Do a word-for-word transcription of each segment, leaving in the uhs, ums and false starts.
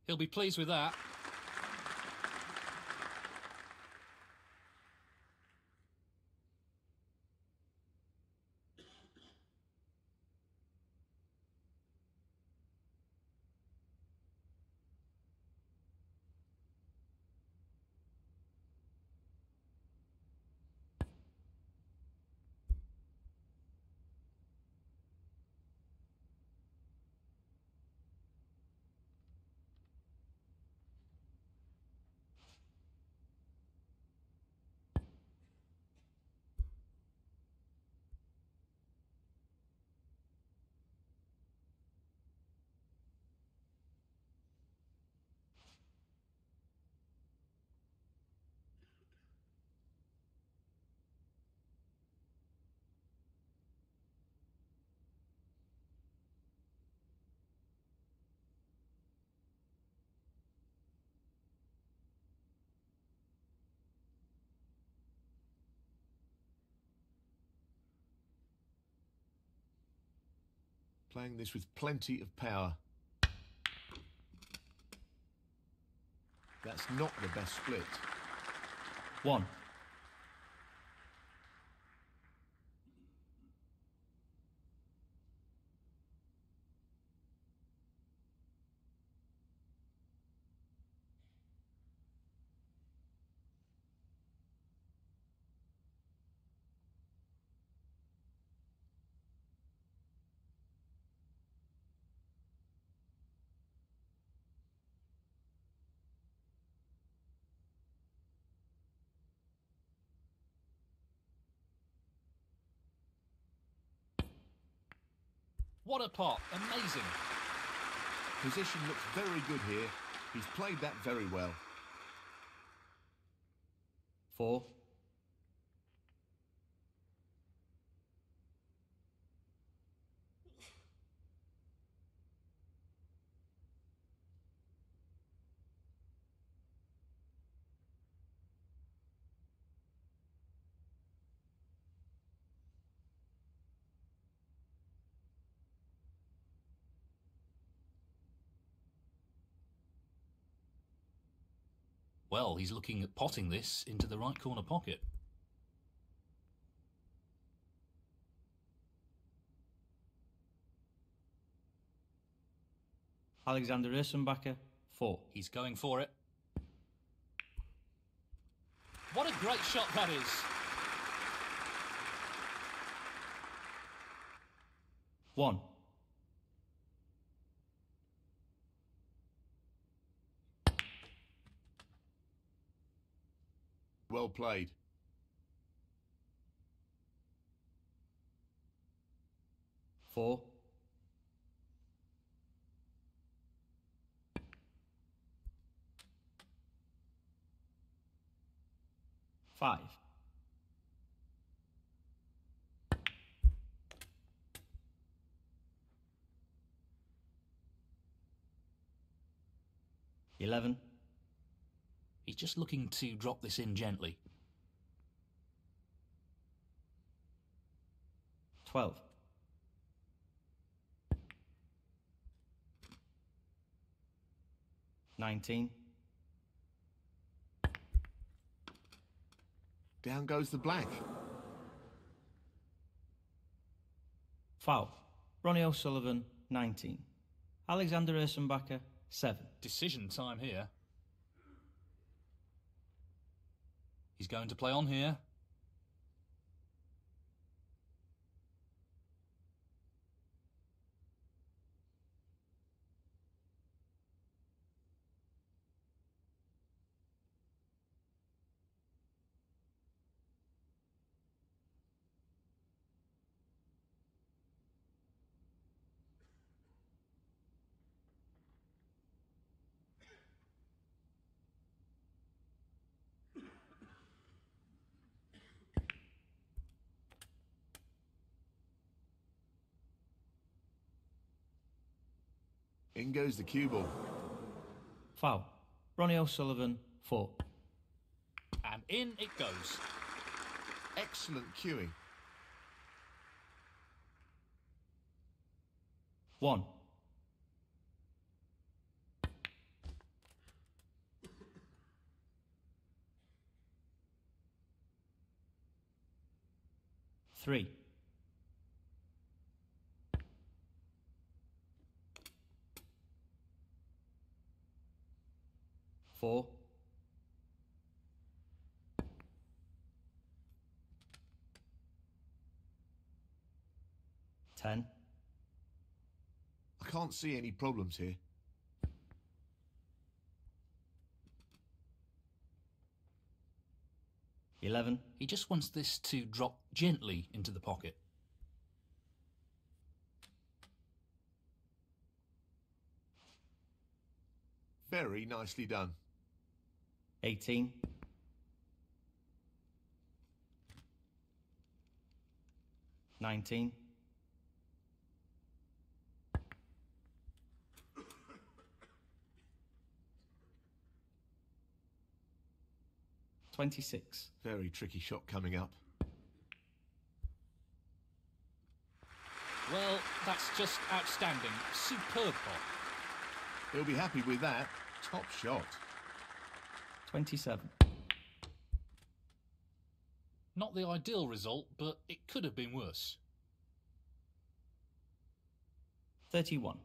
He'll be pleased with that. Playing this with plenty of power. That's not the best split. One. What a pot. Amazing. Position looks very good here. He's played that very well. Four. Well, he's looking at potting this into the right corner pocket. Alexander Ersenbacher, four. He's going for it. What a great shot that is. One. Well played. Four. Five. Eleven. He's just looking to drop this in gently. Twelve. Nineteen. Down goes the black. Foul. Ronnie O'Sullivan, nineteen. Alexander Ersenbacher, seven. Decision time here. He's going to play on here. In goes the cue ball. Foul. Ronnie O'Sullivan, four. And in it goes. Excellent cueing. One. three. Four. Ten. I can't see any problems here. Eleven. He just wants this to drop gently into the pocket. Very nicely done. Eighteen. Nineteen. Twenty-six. Very tricky shot coming up. Well, that's just outstanding. Superb pot. He'll be happy with that. Top shot. Twenty-seven. Not the ideal result, but it could have been worse. Thirty-one.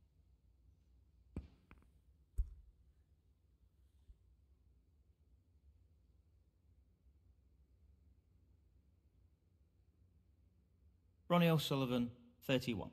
Ronnie O'Sullivan, thirty-one.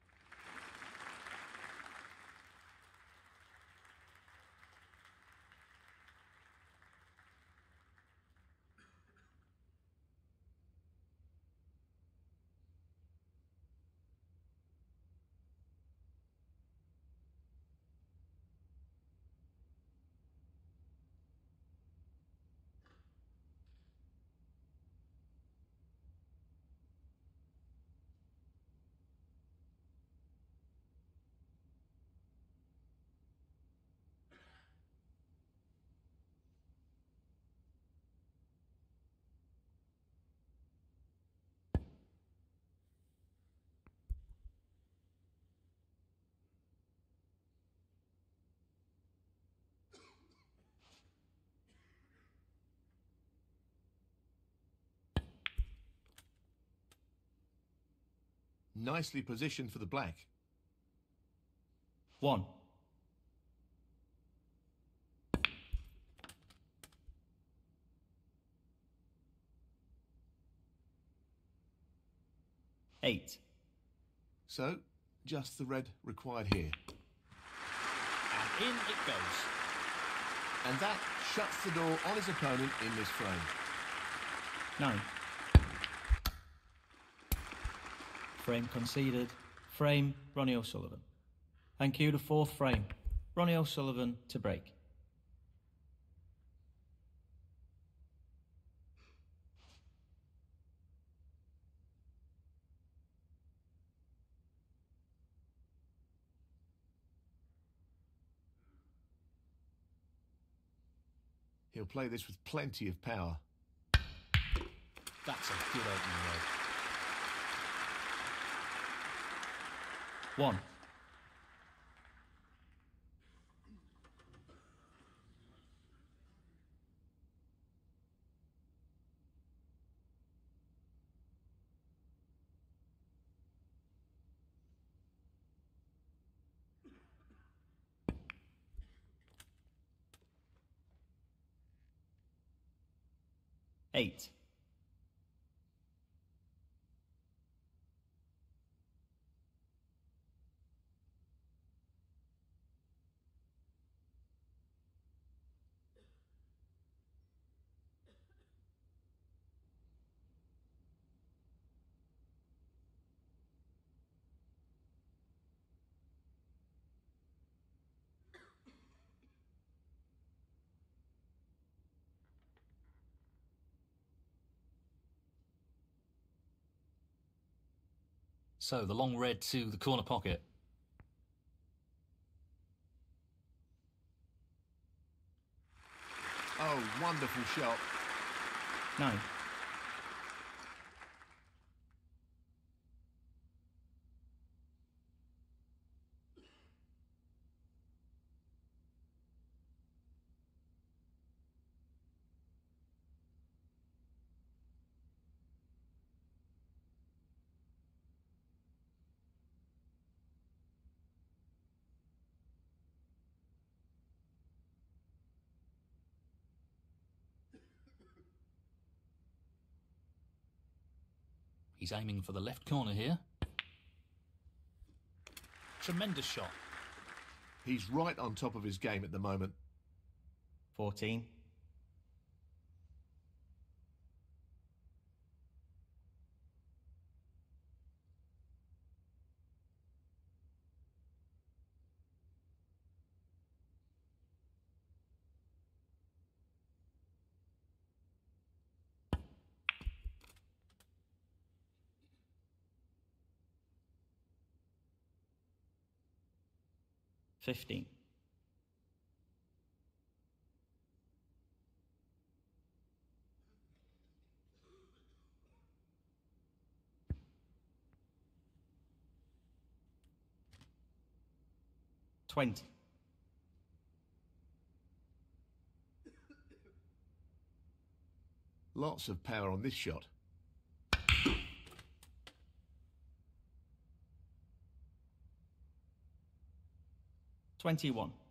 Nicely positioned for the black. One. Eight. So, just the red required here. And in it goes. And that shuts the door on his opponent in this frame. Nine. Frame conceded. Frame, Ronnie O'Sullivan. Thank you, the fourth frame. Ronnie O'Sullivan to break. He'll play this with plenty of power. That's a good opening leg. One. Eight. So the long red to the corner pocket. Oh, wonderful shot. Nine. He's aiming for the left corner here. Tremendous shot. He's right on top of his game at the moment. fourteen. fifteen. twenty. Lots of power on this shot. twenty-one.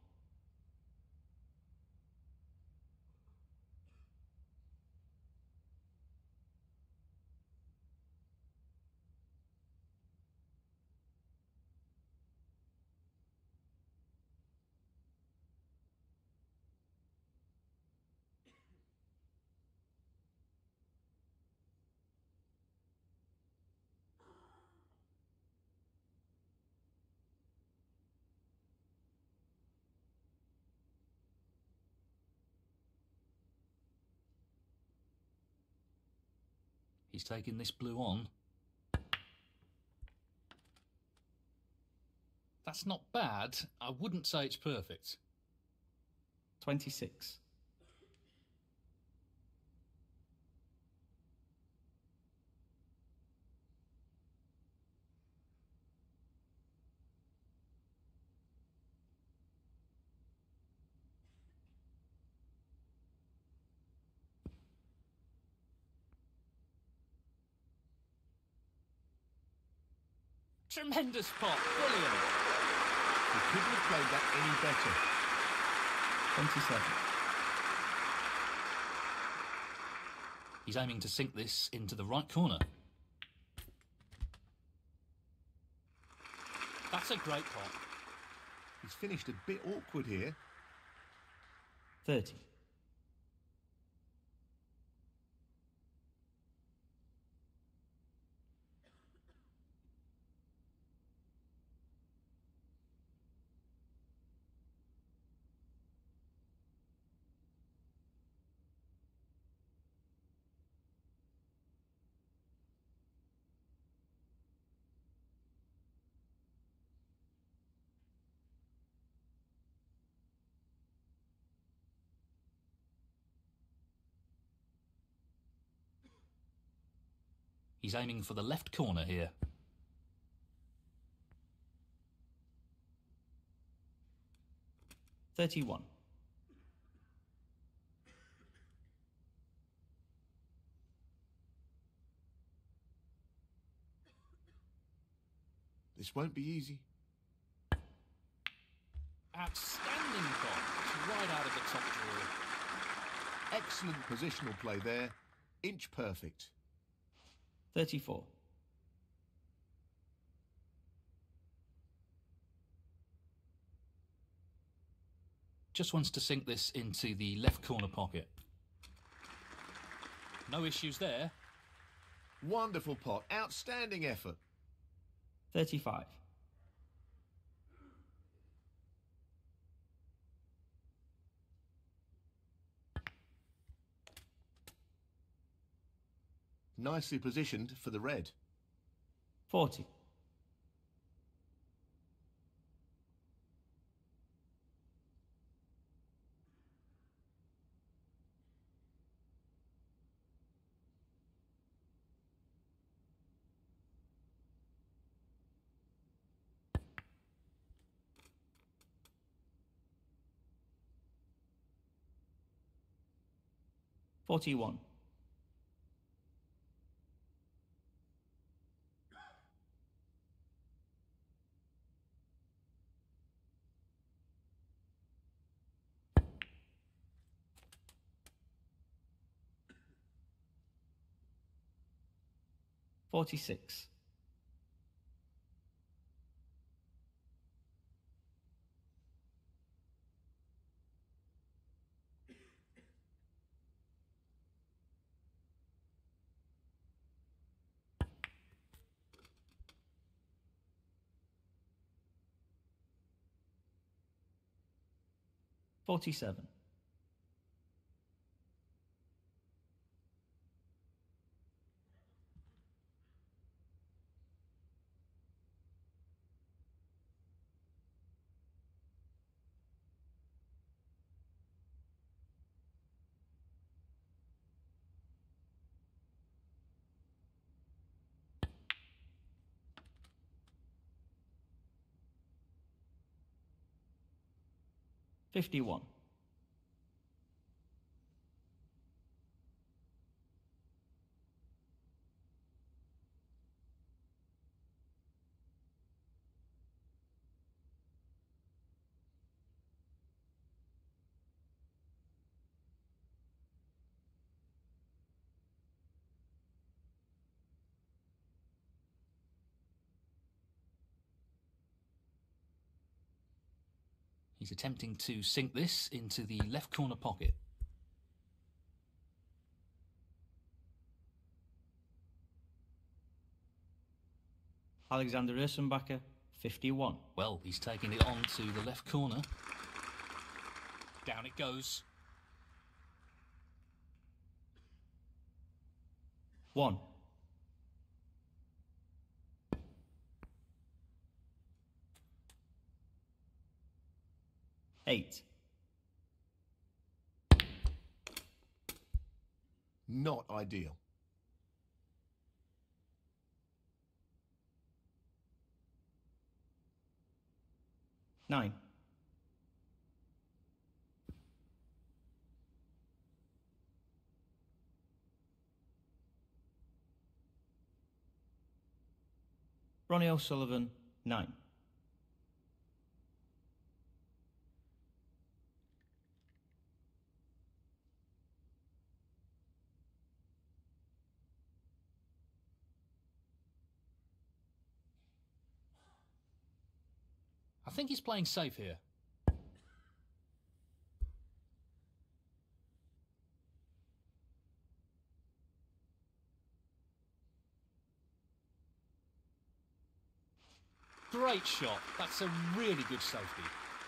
He's taking this blue on. That's not bad. I wouldn't say it's perfect. twenty-six. Tremendous pot. Brilliant. He couldn't have played that any better. twenty-seven. He's aiming to sink this into the right corner. That's a great pot. He's finished a bit awkward here. thirty. He's aiming for the left corner here. thirty-one. This won't be easy. Outstanding pot. It's right out of the top drawer. Excellent positional play there. Inch perfect. thirty-four. Just wants to sink this into the left corner pocket. No issues there. Wonderful pot. Outstanding effort. thirty-five. Nicely positioned for the red. forty. forty-one. forty-six. Forty-seven. Fifty-one. He's attempting to sink this into the left corner pocket. Alexander Ursenbacher, fifty-one. Well, he's taking it on to the left corner. Down it goes. One. Eight. Not ideal. Nine. Ronnie O'Sullivan, nine. I think he's playing safe here. Great shot. That's a really good safety.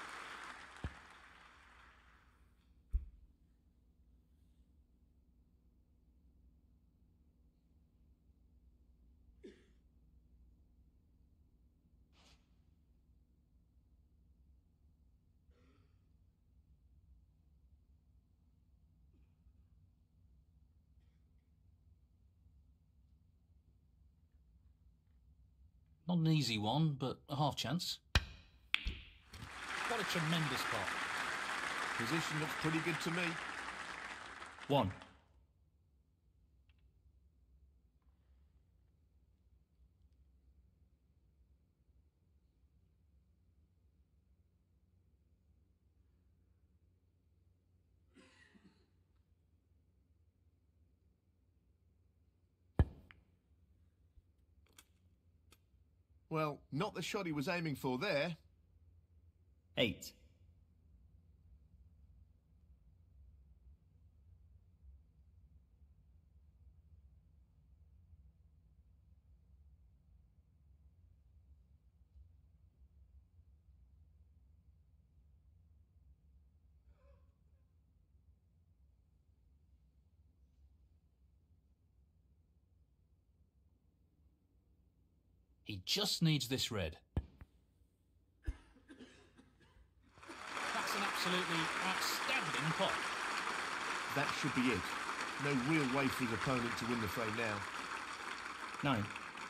Not an easy one, but a half chance. What a tremendous pot. Position looks pretty good to me. One. Well, not the shot he was aiming for there. Eight. He just needs this red. That's an absolutely outstanding pot. That should be it. No real way for his opponent to win the frame now. Nine.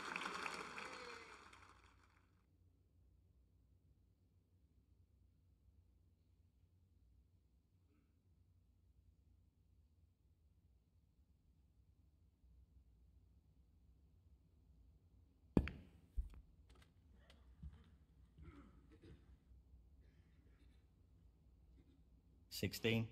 Sixteen.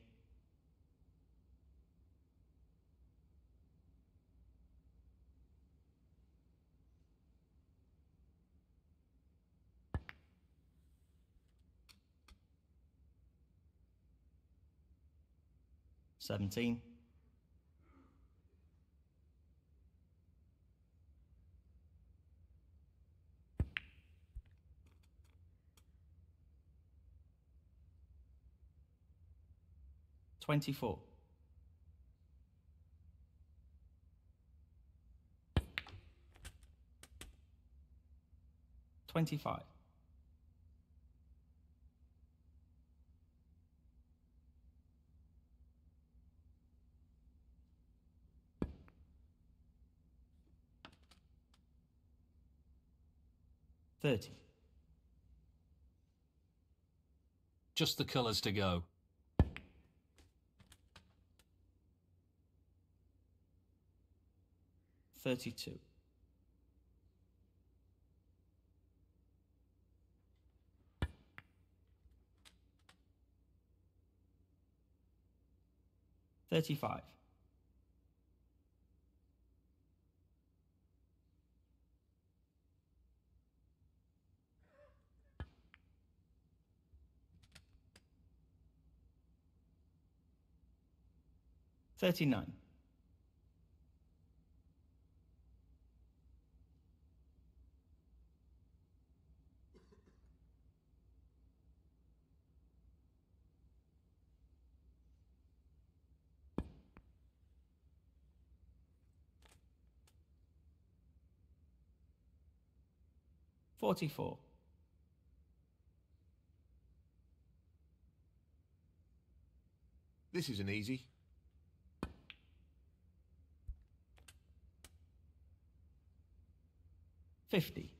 seventeen. twenty-four. twenty-five. thirty. Just the colours to go. thirty-two. thirty-five. thirty-nine. forty-four. This is an easy. fifty.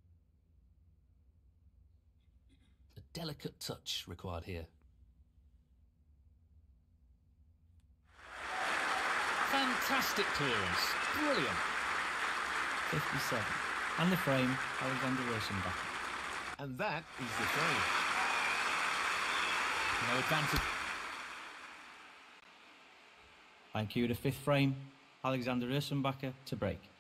A delicate touch required here. Fantastic clearance. Brilliant. fifty-seven. And the frame, Alexander Rosenbacher. And that is the frame. No advantage. Thank you. The fifth frame, Alexander Rosenbacher to break.